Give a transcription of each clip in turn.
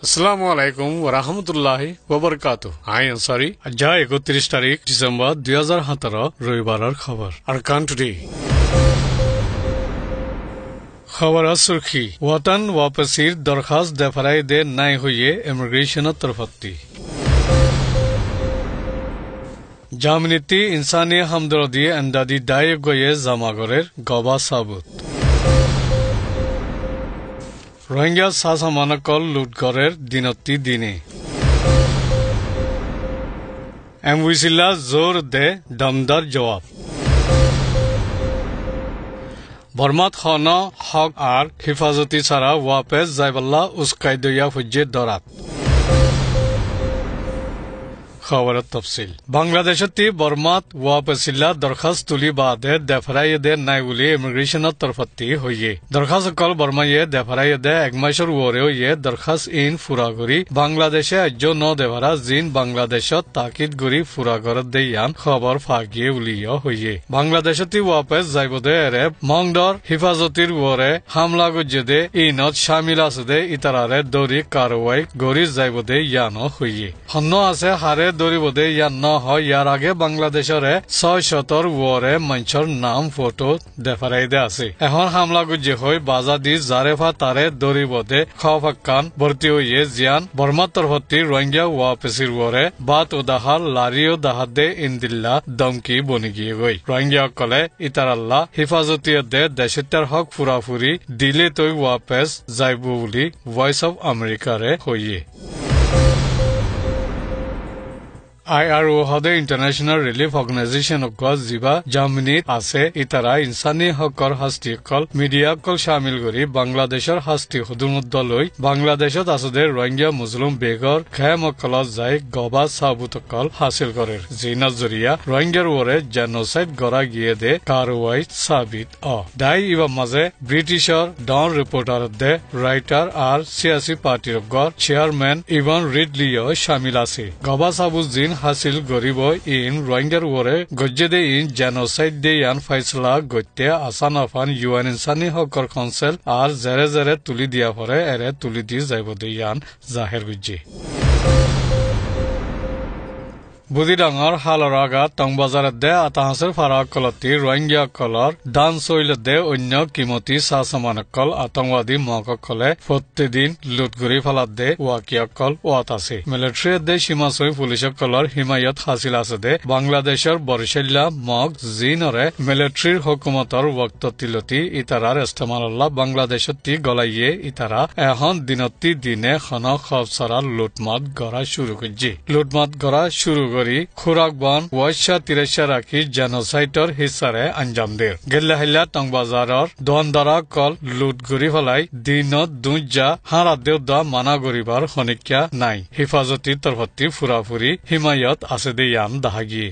আসসালামু আলাইকুম ওয়া রাহমাতুল্লাহি ওয়া বারাকাতুহু। আই আনসারি আজ 31 তারিখ ডিসেম্বর 2017 রবিবারের খবর। আরকান টুডে खबर सुर्खी वतन वापसीर दरखास्त दफराई दे नाई हुए इमिग्रेशन तरफती जामनीति इंसानी हमदर्दी अंदादी दाय गए जमागरेर गबा साबुत रोहिंग्या सासामानकल लुटगरेर दिनती दिने एमविसिला जोर दे दमदार जवाब बर्मात खाना हक और हिफाजती सारा वापस जायबल्ला उसकायदया फुज्जे दरात खबर तफसील बांग्लादेशती बर्मात वापसिला दरखास्त तुली बादे दफराई दे नाइबुली इमिग्रेशन तरफती हुए दरखास्त कल बर्माये दफराई दे एक मासर वरेও ये दरखास्त इन फुरागरी बांग्लादेशे अज्जो न देवरा जिन बांग्लादेशत ताकिद गरी फुरागर देयान खबर फागिए उलिया हुए बांग्लादेशती वापस जाइबदे एरे मंगदर हिफाजतीर वरे हमला गुजेदे इनत शामिल आसदे इतरारे दौरी कार्रवाई गरी जाइबदे यानो हुए हन्नो आसे हारे दौरिबदे या न হয় ইয়ার আগে বাংলাদেশরে 600 ওরে মঞ্চর নাম ফটো দেফারাইদে আছে এখন হামলা গুজে হয় বাজাদি জারেফা তারে দৌরিবদে খফাক্কান ভর্তি হয়ে জিয়ান বর্মা তরফতি রোহিঙ্গা ওয়াপসির ওরে বাত উদাহার লারিও দাহাদে ইন্দিল্লা দমকি বনি গিয়ে গই রোহিঙ্গা কলে ইতারাল্লাহ হিফাজতীয় দে দেশটার হক ফুরাফুরি দিলে তৈ ওয়াপস যাইব বলি ভয়েস অফ আমেরিকারে হইয়ে IRO হদে ইন্টারন্যাশনাল রিলিফ অর্গানাইজেশন অফ জিবা জার্মানি আছে ইতারা ইনসানি হকর হাস্তি কল মিডিয়া কল শামিল করি বাংলাদেশের হাস্তি হুদুমুদ্দ লই বাংলাদেশত আসদে রোহিঙ্গা মুসলিম বেগর খেমকল যাই গবা সাবুত কল হাসিল করে জিনার জরিয়া রোহিঙ্গার ওরে জেনোসাইড গড়া গিয়ে দে কারওয়াই সাবিত দাই ইবা মাঝে ব্রিটিশর ডন রিপোর্টার দে রাইটার আর সিয়াসি পার্টির গড় চেয়ারম্যান ইভান রিডলিও শামিল আছে গবা সাবুত জিন हासिल गरीब इन रोहिंग्यार वरे गज्जेदे इन जेनोसाइड दे यान फैसला गत्ते आसान आफान यूएन इंसानी हकर काउंसिल और जेरे जेरे तुली दिया परे एरे तुली दी जाइबदे यान जाहिर गुज्जे बुदिडांगर हालरागा तंगबाजार दे आताहासर फाराक कलती रोहिंग्या कलर दान सोइल दे अन्य किमती सासमान कल आतंकवादी मौका कले प्रतिदिन लुटगुरी फालात दे वाकिया कल वातासे मिलिट्री दे सीमा सोई पुलिस कलर हिमायत हासिल आसे दे बांग्लादेशर बरशेल्ला मग जिनरे मिलिट्री हुकुमतर वक्त तिलती इतारार इस्तेमाल्ला बांग्लादेशती गलाइये इतारा एहन दिनती दिने खना खबसरा लुटमात गरा शुरू करजे लुटमात गरा शुरू खुराक बन वैश्या तिरस्या राखी जेनोसाइडर हिस्सारे अंजाम देर गेल्लाहिल्ला तंगबाजारर दोनदारा कल लुटगुरी फलाई दिनत दुजा हारा देवदा माना गरीबार खनिक्या नाई हिफाजती तरफती फुराफुरी हिमायत आसे दे यान दाहागी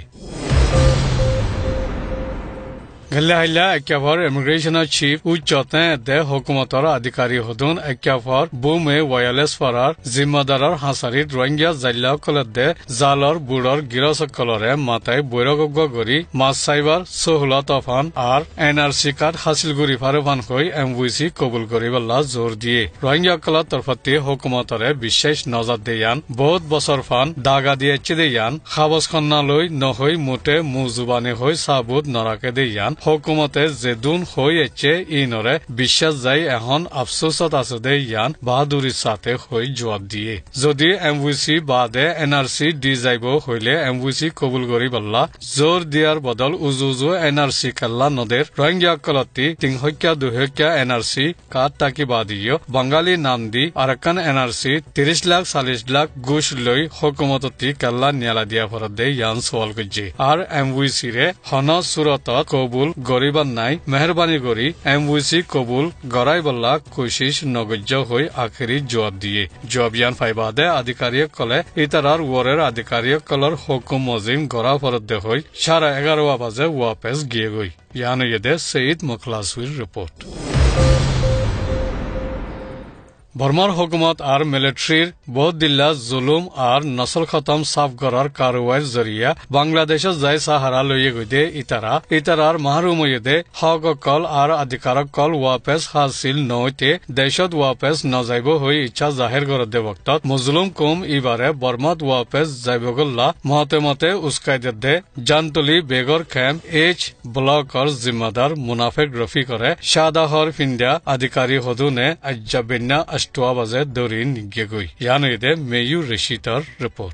गल्लाहिल्ला एक्याफर इमिग्रेशन चीफ उच्चते दे हुकुमतर अधिकारी हदुन एक्याफर बुमे वायरलेस फरार जिम्मेदारर हासारित रोहिंग्या जाल्ला कले दे जालर बुड़र गिरस कलरे माताय बैरगग गरी मास साइबर सहूलत अफान और एनआरसी कार्ड हासिल गरी फारफान हई एमविसी कबुल करिबल्ला जोर दिए रोहिंग्या कला तरफती हुकुमतरे विशेष नजर देयान बहुत बছর फान दागा दिए चिदेयान खाबस खन्ना लई নহই মুটে মুজুবানে হই সাবুত নরাকে দেয়ান हुकुमते जेदुन होइचे इनरे বিশ্বাস যাই এখন আফসোসত আছে দে ইয়ান বাহাদুরির সাথে হই জবাব দিয়ে যদি এমভিসি বাদে এনআরসি দি যাইব হইলে এমভিসি কবুল করিবল্লা জোর দিয়ার বদল উজুজু এনআরসি কাল্লা নদের রোহিঙ্গা কলতি তিনহক্যা দুহক্যা এনআরসি কাট তাকি বাদিও বাঙালি নাম দি আরাকান এনআরসি 30 লাখ 40 লাখ ঘুষ লই হুকুমততি কাল্লা নিয়ালা দিয়া ফরত দে ইয়ান সওয়াল করছে আর এমভিসি রে হন সুরত কবুল গরিবান নাই মেহরবানি করি এমভিসি কবুল গড়াই বল্লা কোশিশ নগজ্য হই আখেরি জবাব দিয়ে জবাবিয়ান ফাইবাদে আধিকারিক কলে ইতারার ওরের আধিকারিক কলর হুকুম মজিম গড়া ফরত দে হই 11:30 বাজে ওয়াপস গিয়ে গই ইয়ান ইয়েদে সঈদ মুখলাসুর রিপোর্ট বর্মার হুকুমত আর মিলিটারির বহুত দিল্লা জুলুম আর নসল খতম সাফ করার কারওয়াইর জরিয়া বাংলাদেশত যাই সাহারা লইয়ে গইদে ইতারার মাহরুমইদে হক কল আর আধিকারক কল ওয়াপেস হাসিল নইতে দেশত ওয়াপেস নজাইব হই ইচ্ছা জাহির করে দে বক্তত মজলুম কুম ইবারে বর্মাত ওয়াপেস যাইবগল্লা মতে উস্কাইদে দে জানতলি বেগর ক্যাম্প এইচ ব্লকর জিম্মাদার মুনাফেক রফি করে শাদাহর ফিন্ডিয়া আধিকারী হদুনে আজ্জাবিন্না 8 বাজে দৌৰিন নিগেগৈ ইয়ানইদে মেয়ু ৰেচিটাৰ ৰিপৰ্ট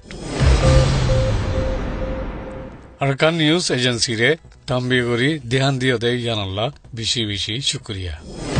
আৰকান নিউজ এজেন্সিৰে তাম্বিগুৰি ধ্যান দিয়দে ইয়ানাল্লাহ বেশি বেশি শুক্রিয়া।